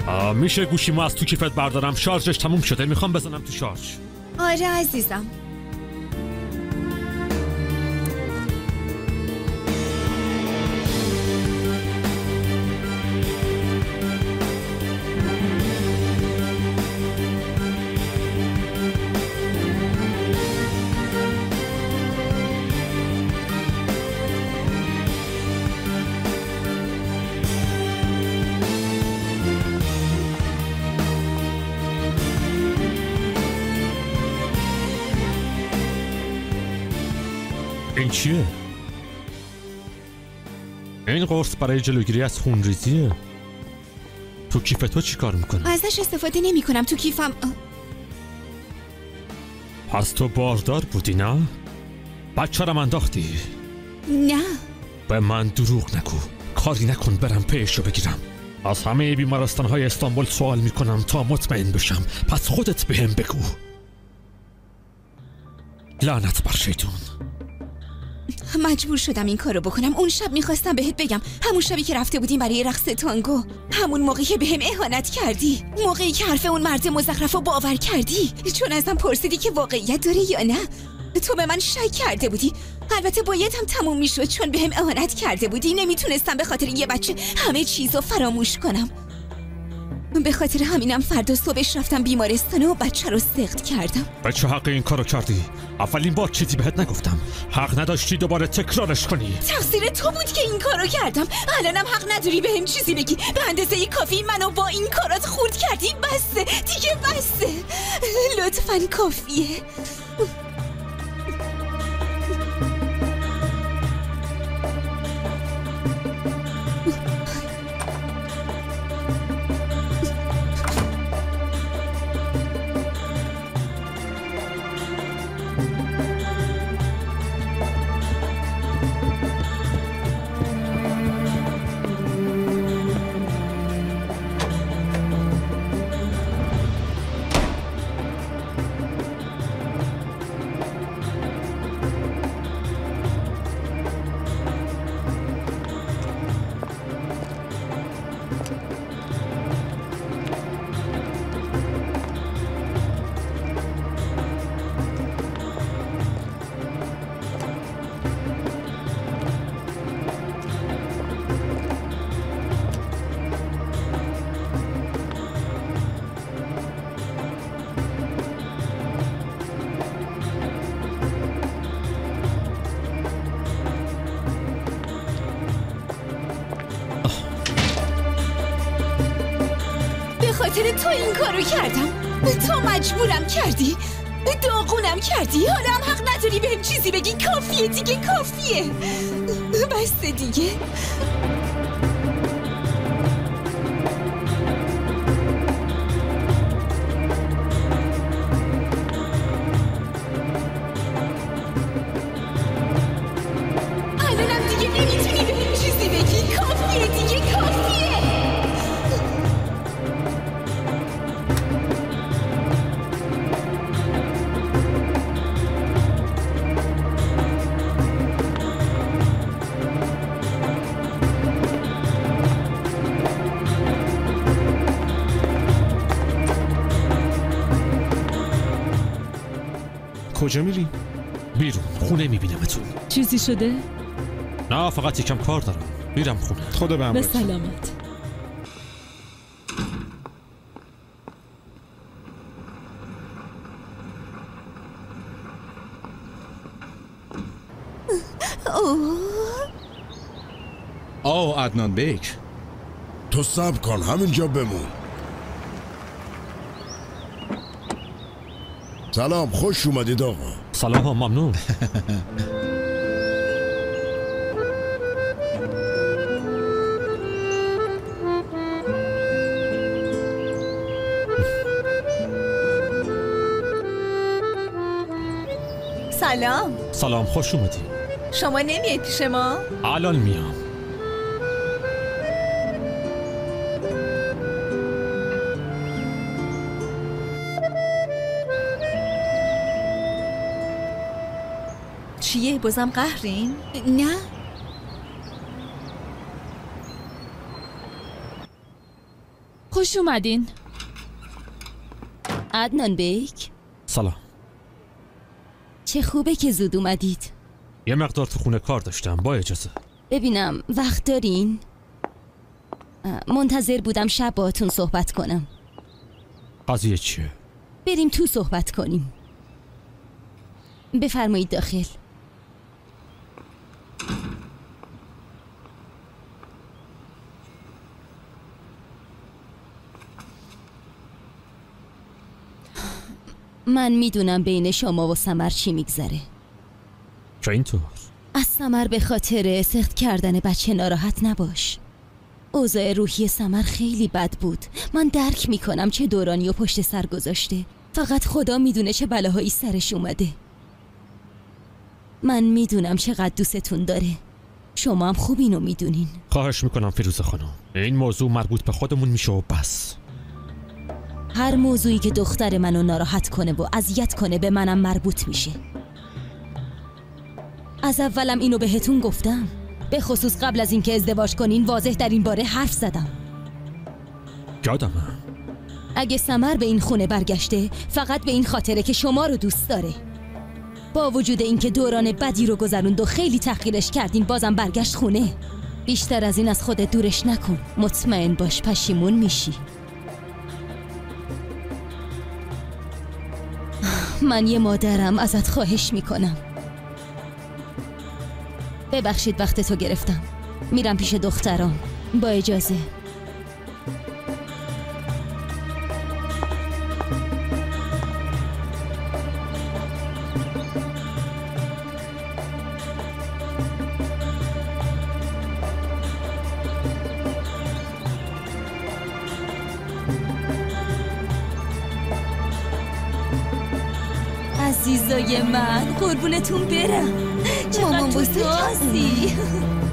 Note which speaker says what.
Speaker 1: میشه گوشیمو از تو کیفت بردارم؟ شارژش تموم شده، میخوام بزنم تو شارژ.
Speaker 2: آره عزیزم.
Speaker 1: این چیه؟ این قرص برای جلوگیری از خونریزیه. تو کیف تو چی کار میکنه؟
Speaker 2: ازش استفاده نمی کنم. تو کیفم.
Speaker 1: پس تو باردار بودی نه؟ بچه رو انداختی؟
Speaker 2: نه.
Speaker 1: به من دروغ نگو. کاری نکن برم پیشو بگیرم. از همه بیمارستان‌های استانبول سوال میکنم تا مطمئن بشم. پس خودت بهم بگو. لعنت بر شیطون.
Speaker 2: مجبور شدم این کارو بکنم. اون شب میخواستم بهت بگم، همون شبی که رفته بودیم برای رقص تانگو، همون موقعی که بهم اهانت کردی، موقعی که حرف اون مرد مزخرفو باور کردی، چون ازم پرسیدی که واقعیت داره یا نه. تو به من شک کرده بودی. البته باید هم تموم میشد چون بهم اهانت کرده بودی. نمیتونستم به خاطر یه بچه همه چیزو فراموش کنم. به خاطر همینم فردا صبحش رفتم بیمارستان و بچه رو سقط کردم.
Speaker 1: بچه حق این کارو کردی؟ اولین بار چیزی بهت نگفتم. حق نداشتی دوباره تکرارش کنی.
Speaker 2: تقصیر تو بود که این کارو کردم. الانم حق نداری بهم چیزی بگی. به اندازه کافی منو با این کارات خورد کردی. بسه دیگه، بسه. لطفاً کافیه. خاطر تو این کارو کردم. تو مجبورم کردی، داغونم کردی. حالا هم حق نداری بهم چیزی بگی. کافیه دیگه، کافیه. بسته دیگه. الانم دیگه نمیتونی بهم چیزی بگی. کافیه دیگه، کافیه.
Speaker 1: کجا میری؟ بیرون، خونه میبینمتون.
Speaker 3: چیزی شده؟
Speaker 1: نه، فقط یکم کار دارم. میرم خونه.
Speaker 4: خدا به
Speaker 3: به سلامت.
Speaker 4: آه عدنان بیک،
Speaker 5: تو صبر کن، همینجا بمون. سلام، خوش اومدید آقا.
Speaker 1: سلام، ممنون.
Speaker 2: سلام.
Speaker 1: سلام، خوش اومدی.
Speaker 2: شما نمیاید پیش ما؟
Speaker 1: الان میام.
Speaker 2: چیه؟ بازم قهرین؟ نه.
Speaker 3: خوش اومدین.
Speaker 6: عدنان بیک،
Speaker 1: سلام.
Speaker 6: چه خوبه که زود اومدید.
Speaker 1: یه مقدار تو خونه کار داشتم، با اجازه.
Speaker 6: ببینم وقت دارین؟ منتظر بودم شب باهاتون صحبت کنم.
Speaker 1: قضیه چیه؟
Speaker 6: بریم تو صحبت کنیم. بفرمایید داخل. من میدونم بین شما و سمر چی میگذره.
Speaker 1: که اینطور؟
Speaker 6: از سمر به خاطر سخت کردن بچه ناراحت نباش. اوضاع روحی سمر خیلی بد بود. من درک میکنم چه دورانی و پشت سر گذاشته. فقط خدا میدونه چه بلاهایی سرش اومده. من میدونم چقدر دوستتون داره. شما هم خوب اینو میدونین.
Speaker 1: خواهش میکنم فیروزه خانم، این موضوع مربوط به خودمون میشه و بس.
Speaker 6: هر موضوعی که دختر منو ناراحت کنه و اذیت کنه به منم مربوط میشه. از اولم اینو بهتون گفتم. به خصوص قبل از اینکه ازدواج کنین واضح در این باره حرف زدم.
Speaker 1: یادمه.
Speaker 6: اگه سمر به این خونه برگشته فقط به این خاطره که شما رو دوست داره. با وجود اینکه دوران بدی رو گذروند و خیلی تحقیرش کردین بازم برگشت خونه. بیشتر از این از خودت دورش نکن. مطمئن باش پشیمون میشی. من یه مادرم، ازت خواهش میکنم. ببخشید وقتتو گرفتم. میرم پیش دخترام. با اجازه. عزیزای من، قربونتون برم.
Speaker 2: مامان بزرگ
Speaker 6: چقدر